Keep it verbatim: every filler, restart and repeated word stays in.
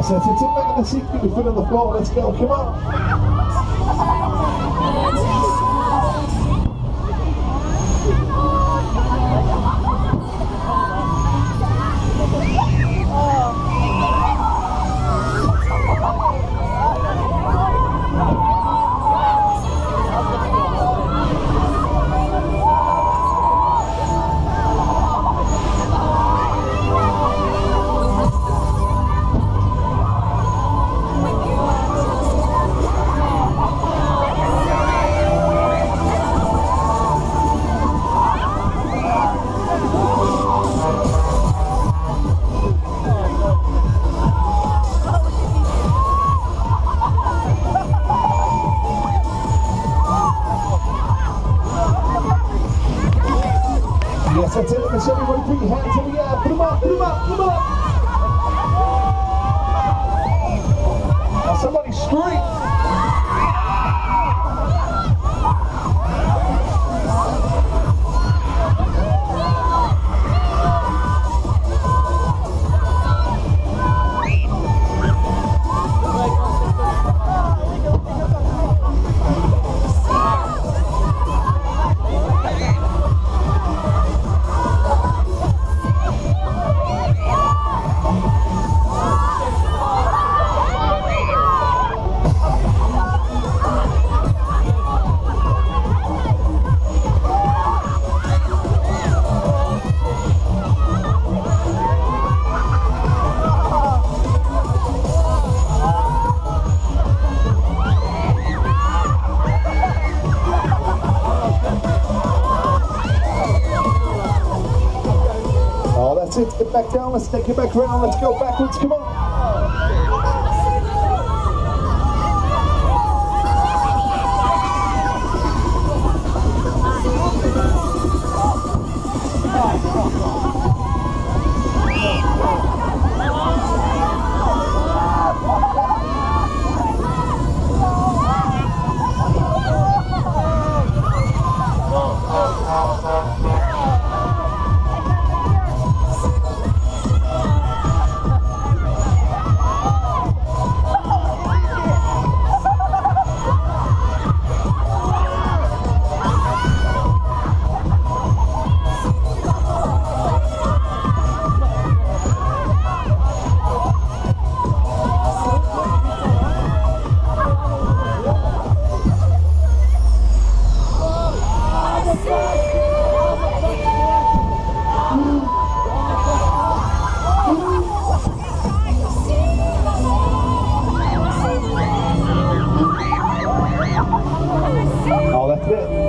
Yes, that's it. Sit back in the seat, keep your foot on the floor. Let's go. Come on. Yes, that's it. Let's everybody put your hands in the air. Put them up, put them up, put them up. Now somebody scream. That's it, get back down, let's take it back round, let's go backwards, come on. Oh, that's it.